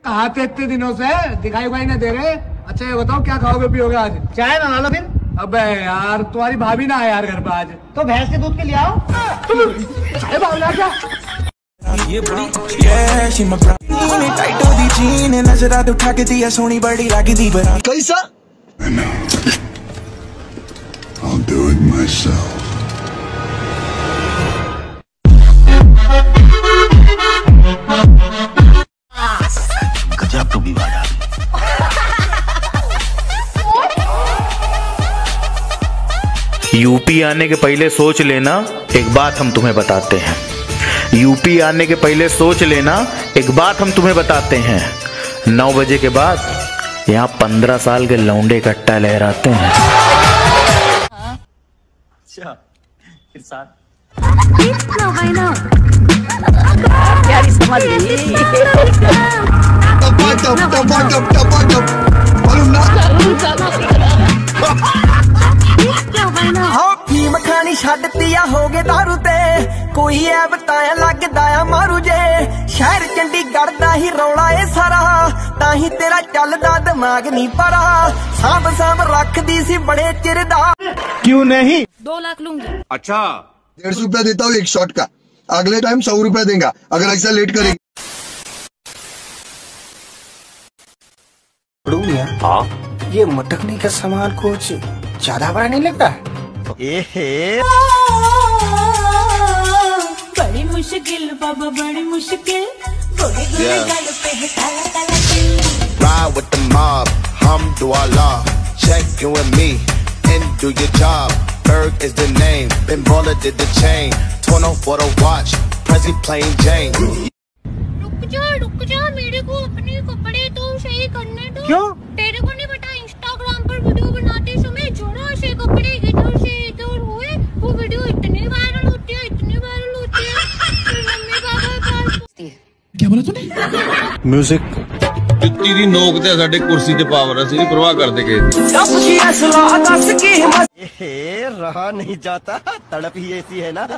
कहाँ थे इतने दिनों से, दिखाई उखाई ना दे रहे। अच्छा ये बताओ क्या खाओगे पियोगे आज? चाय बना लो फिर। अबे यार तुम्हारी भाभी ना है यार घर पे आज। तो भैंस के दूध के लिए आओ। चाय बावला क्या? ये बड़ी टाइट हो दी जीन नजर आद उठा के दिया सोनी बड़ी लागी दी बरा कैसा। I'll do it myself. गजब तो भी बाजा। यूपी आने के पहले सोच लेना, एक बात हम तुम्हें बताते हैं। यूपी आने के पहले सोच लेना, एक बात हम तुम्हें बताते हैं। 9 बजे के बाद यहाँ 15 साल के लौंडे कट्टा लहराते हैं। अच्छा फिर साथ मखानी छड्डती आ हो गए दारू ते कोई है बताया लगदा आ मारू जे शहर चंडीगढ़ दा ही रौला ए सारा ताही तेरा चलदा दिमाग नहीं पड़ा सांभ सांभ रखदी सी बड़े चिर दा। क्यों नहीं? 2 लाख लूंगी। अच्छा 150 रुपया देता हूँ एक शॉट का, अगले टाइम 100 रुपया देगा अगर ऐसा लेट करेगी। हाँ ये मटकने का सामान कुछ ज्यादा बड़ा नहीं लगता? बड़ी मुश्किल बाबा बड़ी मुश्किल। Ride with the mob, hamdulillah. Check you and me, and do your job. Berg is the name, Ben Baller did the chain. Torn off for the watch, Prezi plain Jane. रुक जा मेरे को अपने कपड़े तो सही करने दो। क्यों? तेरे को नहीं पता इंस्टाग्राम पर वीडियो बनाते समय जो ना से कपड़े इधर से इधर हुए वो वीडियो इतनी वायरल होती है इतनी वायरल होती है। मम्मी पापा पास क्या बोला तूने? म्यूजिक जुत्ती दी नोक ते साडे कुर्सी ते पावर असि नहीं परवाह करते के। रहा नहीं जाता तड़प ही ऐसी है ना।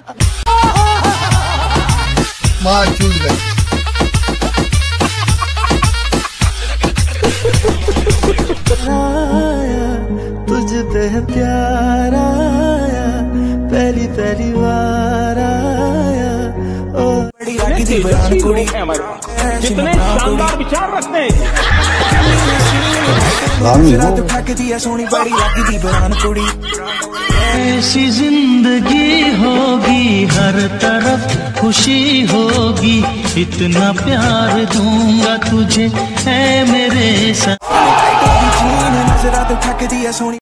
मार चूज गई। तुझ पे प्यार आया पहली पहली बार आया ओ बड़ी लागी दी बयान कुड़ी कितने शानदार विचार रखते हैं। रात उठा के दिया सोनी बड़ी लागी दी बयान कुड़ी। ऐसी जिंदगी होगी हर तरफ खुशी होगी इतना प्यार दूंगा तुझे है मेरे साथ। नजर आद उठा के दिया सोनी